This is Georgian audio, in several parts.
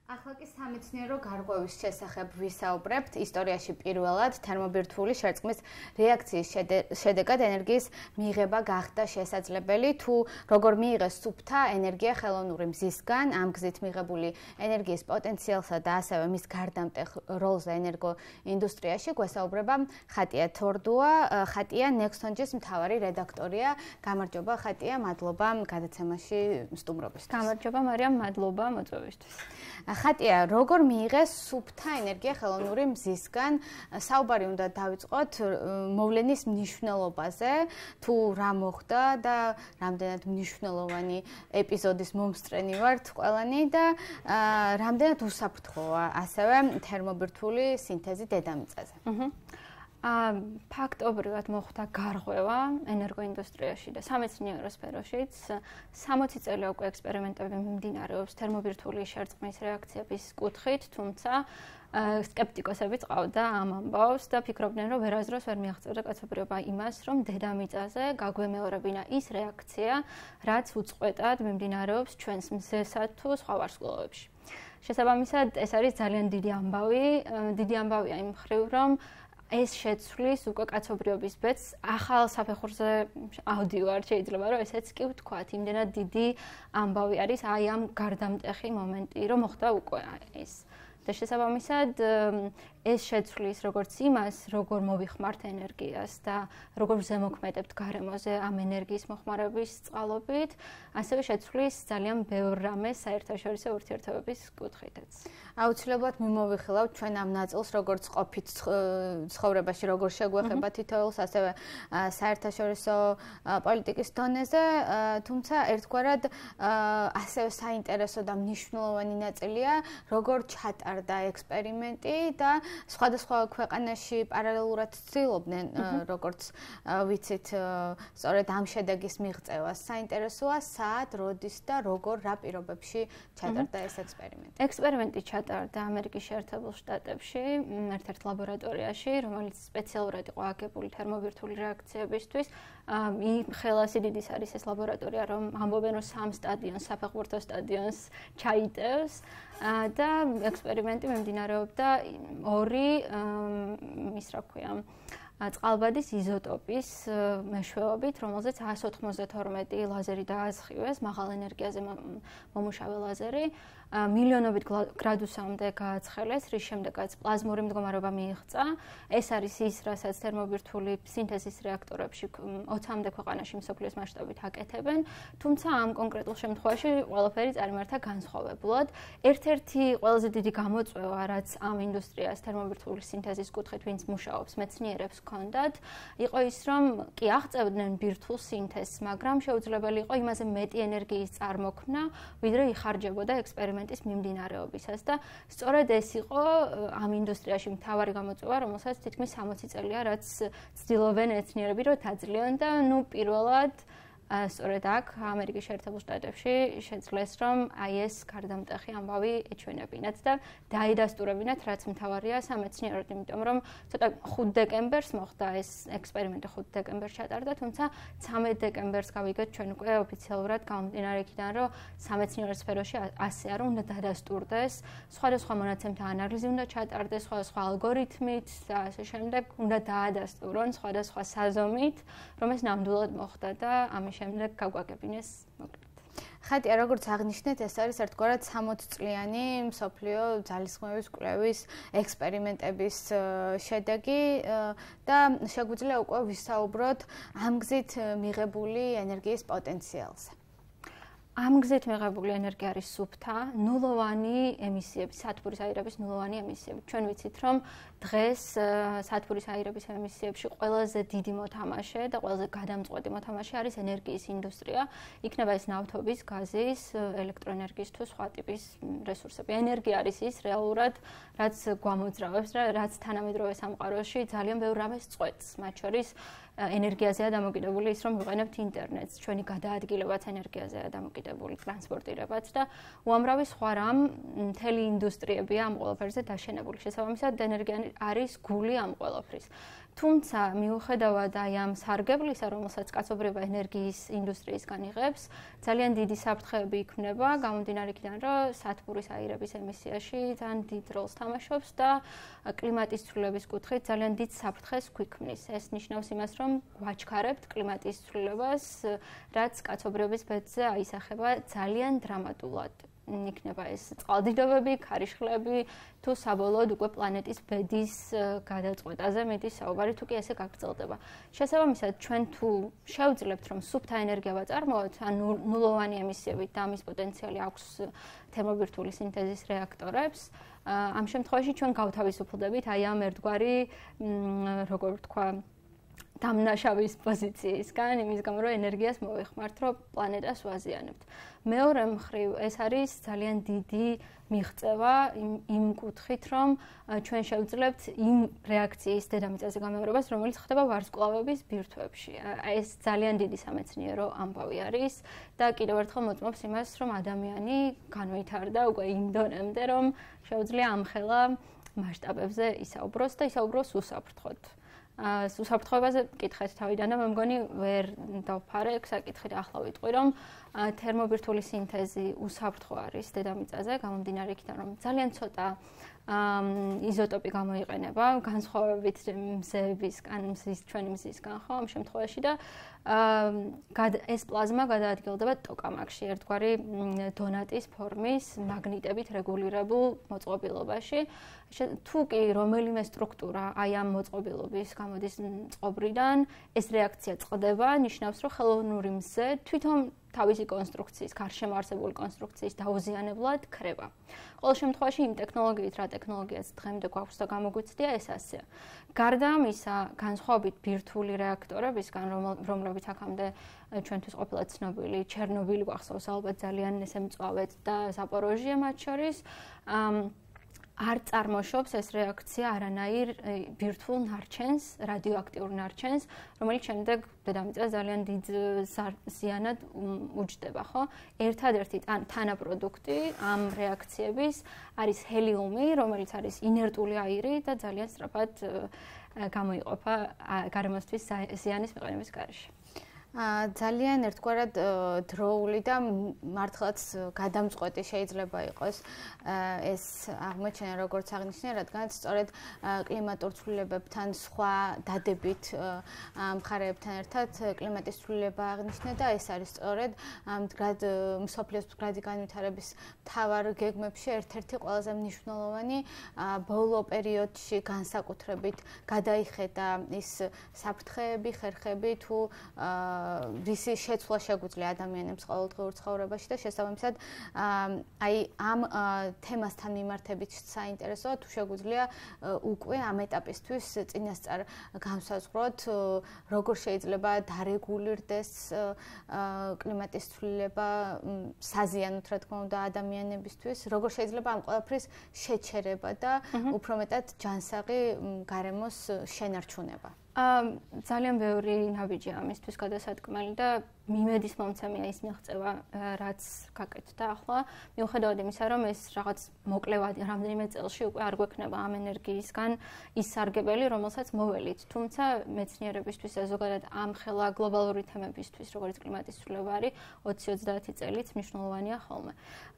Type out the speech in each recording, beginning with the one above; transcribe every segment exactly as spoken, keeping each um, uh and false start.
ახლა კი სამეცნიერო გარღვევის შესახებ ვისაუბრებთ. ისტორიაში პირველად თერმობირთვული შერწყმის რეაქციის შედეგად ენერგიის მიღება გახდა შესაძლებელი, თუ როგორ მიიღეს სუფთა ენერგია ხელოვნური მზისგან, ამ გზით მიღებული ენერგიის პოტენციალსა და ასევე მის გარდამტეხ როლზე ენერგო ინდუსტრიაში გვესაუბრება ხატია თორდუა. ხატია NEXT.On.ge-ს მთავარი რედაქტორია. გამარჯობა ხატია, მადლობა გადაცემაში სტუმრობისთვის. გამარჯობა მარიამ, მადლობა მოწვევისთვის. ხატია, როგორ მიიღეს სუფთა ენერგია ხელოვნური მზისგან? საუბარი უნდა დავიწყოთ მოვლენის მნიშვნელობაზე, თუ რა მოხდა და რამდენად მნიშვნელოვანი ეპიზოდის მომსწრენი ვართ ყველანი და რამდენად უსაფრთხოა ასევე თერმობირთვული სინთეზი დედამიწაზე. ფაქტობრივად მოხდა გარღვევა ენერგოინდუსტრიაში და სამეცნიერო სფეროშიც. სამოცი წელი უკვე ექსპერიმენტები მიმდინარეობს თერმობირთვული შერწყმის რეაქციების კუთხით, თუმცა სკეპტიკოსები წავდა ამ ამბავს და ფიქრობდნენ, რომ ვერასდროს ვერ მიაღწევდა კაცობრიობა იმას, რომ დედამიწაზე გაგვემეორებინა ის რეაქცია, რაც უწყვეტად მიმდინარეობს ჩვენს მზესა თუ სხვა ვარსკვლავებში. შესაბამისად, ეს არის ძალიან დიდი ამბავი, დიდი ამბავია იმ მხრივ, რომ ეს შეცვლის უკვე კაცობრიობის ბედს ახალ საფეხურზე ავდივარ, შეიძლება რომ ესეც კი ვთქვათ, იმდენად დიდი ამბავი არის აი ამ გარდამტეხი მომენტი, რომ მოხდა უკვე ეს. და შესაბამისად ეს შეცვლის როგორც იმას, როგორ მოვიხმართ ენერგიას და როგორ ზემოქმედებთ გარემოზე ამ ენერგიის მოხმარების წყალობით, ასევე შეცვლის ძალიან ბევრ რამეს საერთაშორისო ურთიერთობების კუთხითაც. აუცილებლად მიმოვიხილავთ ჩვენ ამ ნაწილს, როგორც ყოფით ცხოვრებაში, როგორ შეგვეხება თითოეულს, ასევე საერთაშორისო პოლიტიკის დონეზე, თუმცა ერთგვარად ასევე საინტერესო და მნიშვნელოვანი ნაწილია, როგორ ჩატარდა ექსპერიმენტი და სხვადასხვა ქვეყანაში პარალელურად ცდილობდნენ, როგორც ვიცით, სწორედ ამ შედეგის მიღწევას. საინტერესოა საათ, როდის და როგორ, რა პირობებში ჩატარდა ეს ექსპერიმენტი. ექსპერიმენტი ჩატარდა ამერიკის შეერთებულ შტატებში, ერთ-ერთ ლაბორატორიაში, რომელიც სპეციალურად იყო აგებული თერმობირთვული რეაქციებისთვის. ხელა სიდიდის არის ეს ლაბორატორია, რომ ამბობენ, რომ სამ სტადიონს, საფეხბურთო სტადიონს ჩაიტევს და ექსპერიმენტი მიმდინარეობდა ორი ის რა ქვია წყალბადის იზოტოპის მეშვეობით, რომელზეც εκατს ოთხმოცდათორმეტი ლაზერი დაასხივეს, მაღალ ენერგიაზე მომუშავე ლაზერი, მილიონობით გრადუსამდე გააცხელეს, რის შემდეგაც პლაზმური მდგომარეობა მიიღწა. ეს არის ის, რასაც თერმობირთვული სინთეზის რეაქტორებში ოცამდე ქვეყანაში მსოფლიოს მასშტაბით აკეთებენ, თუმცა ამ კონკრეტულ შემთხვევაში ყველაფერი წარიმართა განსხვავებულად. ერთ-ერთი ყველაზე დიდი გამოწვევა, რაც ამ ინდუსტრიას თერმობირთვული სინთეზის კუთხით ვინც მუშაობს, მეცნიერებს ჰქონდათ, იყო ის, რომ კი აღწევდნენ ბირთვულ სინთეზს, მაგრამ შეუძლებელი იყო იმაზე მეტი ენერგიის წარმოქმნა, ვიდრე იხარჯებოდა ექსპერიმენტის მიმდინარეობისას და სწორედ ეს იყო ამ ინდუსტრიაში მთავარი გამოწვევა, რომელსაც თითქმის სამოცი წელია, რაც ცდილობენ მეცნიერები, რომ დაძლიონ და ნუ პირველად სწორედ აქ ამერიკის შეერთებულ შტატებში შეძლეს, რომ აი ეს გარდამტეხი ამბავი ეჩვენებინათ და დაიდასტურებინათ, რაც მთავარია სამეცნიეროდ, იმიტომ რომ ცოტა ხუთ დეკემბერს მოხდა ეს ექსპერიმენტი, ხუთ დეკემბერს ჩატარდა, თუმცა ცამეტ დეკემბერს გავიგეთ ჩვენ უკვე ოფიციალურად გამომდინარე იქიდან, რომ სამეცნიერო სფეროში ასეა, რომ უნდა დადასტურდეს, სხვადასხვა მონაცემთა ანალიზი უნდა ჩატარდეს, სხვადასხვა ალგორითმით და ასე შემდეგ, უნდა დაადასტურონ სხვადასხვა საზომით, რომ ეს ნამდვილად მოხდა და ამის შემდეგ გაგვაგებინეს მოკლედ. ხატია, როგორც აღნიშნეთ, ეს არის ერთგვარად სამოცწლიანი მსოფლიო ძალისხმევის კვლევის ექსპერიმენტების შედეგი და შეგვიძლია უკვე ვისაუბროთ ამ გზით მიღებული ენერგიის პოტენციალზე. ამ გზით მიღებული ენერგია არის სუფთა, ნულოვანი ემისიები, სათბურის აირების ნულოვანი ემისიები. ჩვენ ვიცით, რომ დღეს სათბურის აირების ემისიებში ყველაზე დიდი მოთამაშე და ყველაზე გადამწყვეტი მოთამაშე არის ენერგიის ინდუსტრია. იქნება ეს ნავთობის, გაზის, ელექტროენერგიის თუ სხვა ტიპის რესურსები. ენერგია არის ის რეალურად, რაც გვამოძრავებს და რაც თანამედროვე სამყაროში ძალიან ბევრ რამეს წყვეტს, მათ შორის ენერგიაზეა დამოკიდებული ის, რომ ვიყენებთ ინტერნეტს, ჩვენი გადაადგილებაც ენერგიაზეა დამოკიდებული, ტრანსპორტირებაც და უამრავი სხვა რამ მთელი ინდუსტრიებია ამ ყველაფერზე დაშენებული. შესაბამისად, ენერგია არის გული ამ ყველაფრის. თუმცა მიუხედავად აი ამ სარგებლისა, რომელსაც კაცობრიობა ენერგიის ინდუსტრიისგან იღებს, ძალიან დიდი საფრთხეები იქმნება, გამომდინარე იქიდან, რომ სათბურის აირების ემისიაში ძალიან დიდ როლს თამაშობს და კლიმატის ცვლილების კუთხით ძალიან დიდ საფრთხეს გვიქმნის. ეს ნიშნავს იმას, რომ გვაჩქარებთ კლიმატის ცვლილებას, რაც კაცობრიობის ბედზე აისახება ძალიან დრამატულად. იქნება ეს წყალდიდობები, ქარიშხლები თუ საბოლოოდ უკვე პლანეტის ბედის გადაწყვეტაზე მეტი საუბარი თუ კი ესე გაგრძელდება. შესაბამისად, ჩვენ თუ შევძლებთ, რომ სუფთა ენერგია ვაწარმოოთ, ან ნულოვანი ემისიებით და ამის პოტენციალი აქვს თერმობირთვული სინთეზის რეაქტორებს, ამ შემთხვევაში ჩვენ გავთავისუფლდებით აი ამ ერთგვარი, როგორ ვთქვა, დამნაშავის პოზიციისგან, იმის გამო, რომ ენერგიას მოვიხმართ, რომ პლანეტას ვაზიანებთ. მეორე მხრივ, ეს არის ძალიან დიდი მიღწევა იმ კუთხით, რომ ჩვენ შევძლებთ იმ რეაქციის დედამიწაზე გამეორებას, რომელიც ხდება ვარსკვლავების ბირთვებში. ეს ძალიან დიდი სამეცნიერო ამბავი არის და კიდევ ერთხელ მოწმობს იმას, რომ ადამიანი განვითარდა უკვე იმ დონემდე, რომ შეუძლია ამხელა მასშტაბებზე ისაუბროს და ისაუბროს უსაფრთხოდ. უსაფრთხოებაზე კითხეთ თავიდან და მე მგონი ვერ დავფარებ საკითხით ახლა ვიტყვი რომ თერმობირთვული სინთეზი უსაფრთხო არის დედამიწაზე გამომდინარე იქიდან რომ ძალიან ცოტა იზოტოპი გამოიყენება განსხვავებით მზეებისგან მზის ჩვენი მზისგან ხო ამ შემთხვევაში და ეს პლაზმა გადაადგილდება ტოკამაკში ერთგვარი დონატის ფორმის მაგნიტებით რეგულირებულ მოწყობილობაში თუ კი რომელიმე სტრუქტურა აი ამ მოწყობილობის გამოდის წყობრიდან ეს რეაქცია წყდება ნიშნავს რომ ხელოვნური მზე თვითონ თავისი კონსტრუქციის, გარშემო არსებული კონსტრუქციის დაუზიანებლად ქრება. ყოველ შემთხვევაში იმ ტექნოლოგიით, რა ტექნოლოგიაც დღემდე გვაქვს და გამოგვიცდია, ეს ასეა. გარდა ამისა, განსხვავებით ბირთვული რეაქტორებისგან, რომლებიც აქამდე ჩვენთვის ყოფილა ცნობილი, ჩერნობილი გვახსოვს ალბათ ძალიან ესე მწვავედ და ზაპოროჟიე მათ შორის, არ წარმოშობს ეს რეაქცია არანაირ ბირთვულ ნარჩენს, რადიოაქტიურ ნარჩენს, რომელიც შემდეგ დედამიწას ძალიან დიდ ზიანად უჯდება, ხო? ერთადერთი თანაპროდუქტი ამ რეაქციების არის ჰელიუმი, რომელიც არის ინერტული აირი და ძალიან სწრაფად გამოიყოფა გარემოსთვის ზიანის მიყენების გარეშე. ძალიან ერთგვარად დროული და მართლაც გადამწყვეტი შეიძლება იყოს ეს აღმოჩენა როგორც აღნიშნე, რადგანაც სწორედ კლიმატურ ცვლილებებთან სხვა დადებით მხარეებთან ერთად კლიმატის ცვლილება აღნიშნე და ეს არის სწორედ მდგრად მსოფლიოს მდგრადი განვითარების მთავარ გეგმებში ერთ-ერთი ყველაზე მნიშვნელოვანი ბოლო პერიოდში განსაკუთრებით გადაიხედა ის საფრთხეები, ხერხები თუ რისი შეცვლა შეგვიძლია ადამიანებს ყოველდღიურ ცხოვრებაში და შესაბამისად აი ამ თემასთან მიმართებით საინტერესოა თუ შეგვიძლია უკვე ამ ეტაპისთვის წინასწარ განსაზღვროთ როგორ შეიძლება დარეგულირდეს კლიმატის ცვლილება საზიანოთ რა თქმა უნდა ადამიანებისთვის როგორ შეიძლება ამ ყველაფრის შეჩერება და უფრო მეტად ჯანსაღი გარემოს შენარჩუნება ძალიან ბევრი ნაბიჯი ამისთვის გადასატკმელი და მიმედის მომცემია ის მიღწევა რაც გაკეთდა ახლა მიუხედავად იმისა რომ ეს რაღაც მოკლევად რამდენიმე წელში უკვე არ გვექნება ამ ენერგიისგან ის სარგებელი რომელსაც მოველით თუმცა მეცნიერებისთვის ზოგადად ამ ხელა გლობალური თემებისთვის როგორც კლიმატის ცვლილება არის ოცი ოცდაათი წელიც მნიშვნელოვანია ხოლმე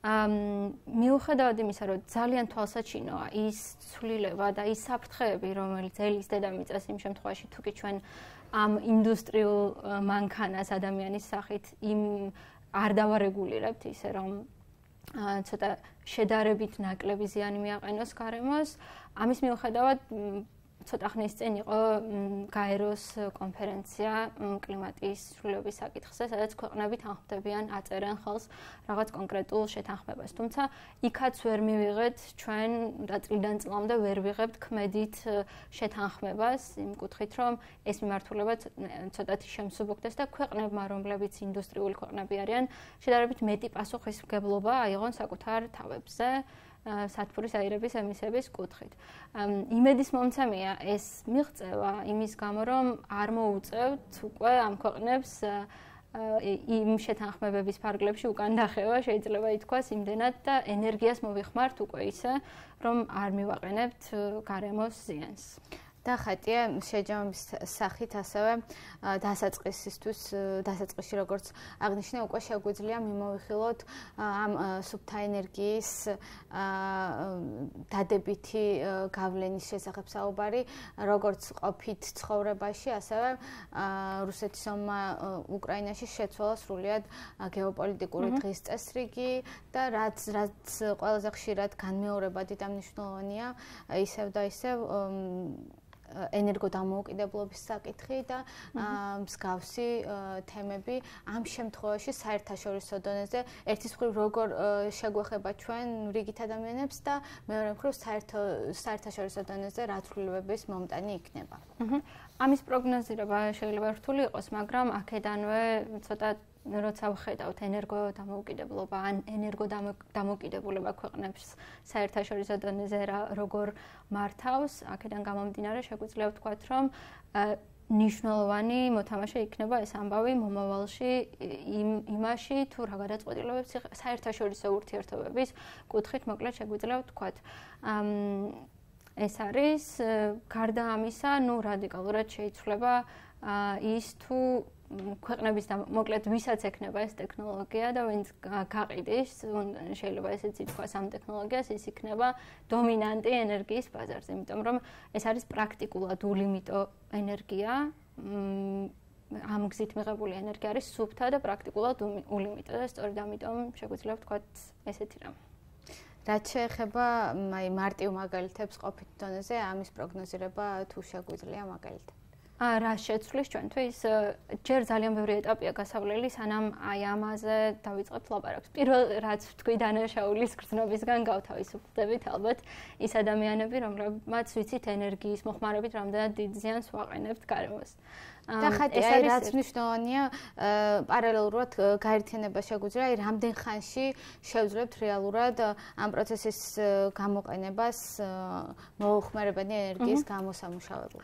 მიუხედავად იმისა რომ ძალიან თვალსაჩინოა ის ცვლილება და ის საფრთხეები რომელიც ელის დედამიწას იმ შემთხვევაში თუ კი ჩვენ ამ ინდუსტრიულ მანქანას ადამიანის სახით იმ არ დავარეგულირებთ ისე რომ ცოტა შედარებით ნაკლები ზიანი მიაყენოს გარემოს ამის მიუხედავად ცოტა ხნის წინ იყო გაეროს კონფერენცია კლიმატის ცვლილების საკითხზე, სადაც ქვეყნები თანხმდებიან აწერენ ხელს რაღაც კონკრეტულ შეთანხმებას. თუმცა იქაც ვერ მივიღეთ ჩვენ და წლიდან წლამდე ვერ ვიღებთ ქმედით შეთანხმებას იმ კუთხით, რომ ეს მიმართულება ცოტათი შემსუბუქდეს და ქვეყნებმა, რომლებიც ინდუსტრიული ქვეყნები არიან, შედარებით მეტი პასუხისმგებლობა აიღონ საკუთარ თავებზე. სათბურის აირების ემისიების კუთხით. იმედის მომცემია ეს მიღწევა იმის გამო, რომ არ მოუწევთ უკვე ამ ქვეყნებს იმ შეთანხმებების ფარგლებში უკან დახევა, შეიძლება ითქვას იმდენად და ენერგიას მოვიხმართ უკვე ისე, რომ არ მივაყენებთ გარემოს ზიანს. და ხატია შეჯამების სახით ასევე დასაწყისისთვის დასაწყისში როგორც აღნიშნე უკვე შეგვიძლია მიმოვიხილოთ ამ სუფთა ენერგიის დადებითი გავლენის შესახებ საუბარი როგორც ყოფით ცხოვრებაში ასევე რუსეთის ომმა უკრაინაში შეცვალა სრულიად გეოპოლიტიკური დღის წესრიგი და რაც რაც ყველაზე ხშირად განმეორებადი და მნიშვნელოვანია ისევ და ისევ ენერგოდამოუკიდებლობის საკითხი და მსგავსი თემები ამ შემთხვევაში საერთაშორისო დონეზე ერთის მხრივ როგორ შეგვეხება ჩვენ რიგით ადამიანებს და მეორე მხრივ საერთაშორისო დონეზე რა ცვლილებების მომტანი იქნება. ამის პროგნოზირება შეიძლება რთული იყოს, მაგრამ აქედანვე ცოტა როცა ვხედავთ ენერგოდამოუკიდებლობა ან ენერგოდამოუკიდებულება ქვეყნებს საერთაშორისო დონეზე როგორ მართავს, აქედან გამომდინარე შეგვიძლია ვთქვათ, რომ ნიშნულოვანი მოთამაშე იქნება ეს ამბავი მომავალში იმაში, თუ რა გადაწყვეტილებებს საერთაშორისო ურთიერთობების კუთხით მოკლედ შეგვიძლია ვთქვათ. ეს არის გარდა ამისა, ნუ რადიკალურად შეიცვლება ის თუ ქვეყნების და მოკლედ ვისაც ექნება ეს ტექნოლოგია და ვინც გაყიდის, შეიძლება ესეც ითქვას ამ ტექნოლოგიას, ის იქნება დომინანტი ენერგიის ბაზარზე, იმიტომ რომ ეს არის პრაქტიკულად ულიმიტო ენერგია, ამ გზით მიღებული ენერგია არის სუფთა და პრაქტიკულად ულიმიტო და სწორედ ამიტომ შეგვიძლია ვთქვათ ესეთი რამ. რაც შეეხება აი მარტივ მაგალითებს ყოფით დონეზე, ამის პროგნოზირება თუ შეგვიძლია მაგალითად. რა შეცვლის ჩვენთვის ჯერ ძალიან ბევრი ეტაპია გასავლელი, სანამ აი ამაზე დავიწყებთ ლაპარაკს. პირველ რაც თქვი დანაშაულის გრძნობისგან გავთავისუფლდებით ალბათ ის ადამიანები, რომლებმაც ვიცით ენერგიის მოხმარებით რამდენად დიდ ზიანს ვაყენებთ გარემოს. და ხატი აი რაც მნიშვნელოვანია, პარალელურად გაერთიანება შეგვიძლია, აი რამდენ ხანში შევძლებთ რეალურად ამ პროცესის გამოყენებას მოუხმარებადი ენერგიის გამოსამუშავებლად.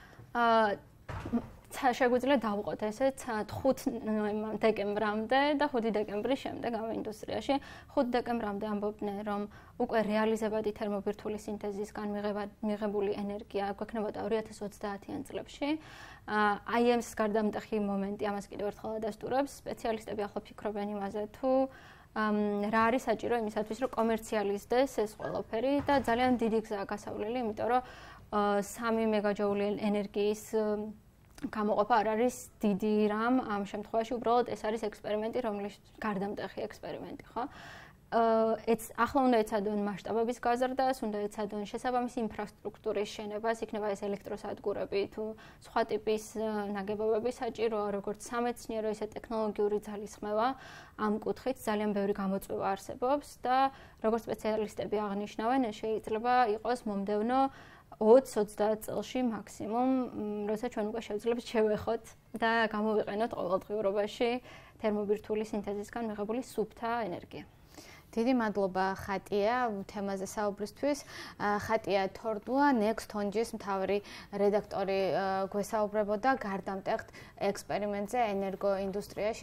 შეგვიძლია დავყოთ ესეც ხუთი დეკემბრამდე და ხუთი დეკემბრის შემდეგ ამ ინდუსტრიაში. ხუთი დეკემბრამდე ამბობდნენ, რომ უკვე რეალიზებადი თერმობირთვული სინთეზისგან მიღებული ენერგია გვექნებოდა ორი ათას ოცდაათიან წლებში. აი ეს გარდამტეხი მომენტი ამას კიდევ ერთხელ ადასტურებს. სპეციალისტები ახლა ფიქრობენ იმაზე, თუ რა არის საჭირო იმისათვის, რომ კომერციალიზდეს ეს ყველაფერი და ძალიან დიდი გზაა გასავლელი, იმიტომ რომ სამი მეგაჯოული ენერგიის გამოყოფა არ არის დიდი რამ ამ შემთხვევაში, უბრალოდ ეს არის ექსპერიმენტი, რომლის გარდამტეხი ექსპერიმენტი, ხო? ეც ახლა უნდა ეცადონ მასშტაბების გაზრდას, უნდა ეცადონ შესაბამისი ინფრასტრუქტურის შენებას, იქნება ეს ელექტროსადგურები თუ სხვა ტიპის ნაგებობები საჭიროა, როგორც სამეცნიერო, ისე ტექნოლოგიური ძალისხმევა ამ კუთხით ძალიან ბევრი გამოწვევა არსებობს და როგორც სპეციალისტები აღნიშნავენ, ეს შეიძლება იყოს მომდევნო ოცი ოცდაათ წელში მაქსიმუმ, როცა ჩვენ უკვე შევძლებთ შევეხოთ და გამოვიყენოთ ყოველდღიურობაში თერმობირთვული სინთეზისგან მიღებული სუფთა ენერგია. დიდი მადლობა ხატია თემაზე საუბრისთვის. ხატია თორდუა NEXT.On.ge-ის მთავარი რედაქტორი გვესაუბრებოდა გარდამტეხ ექსპერიმენტზე ენერგოინდუსტრიაში.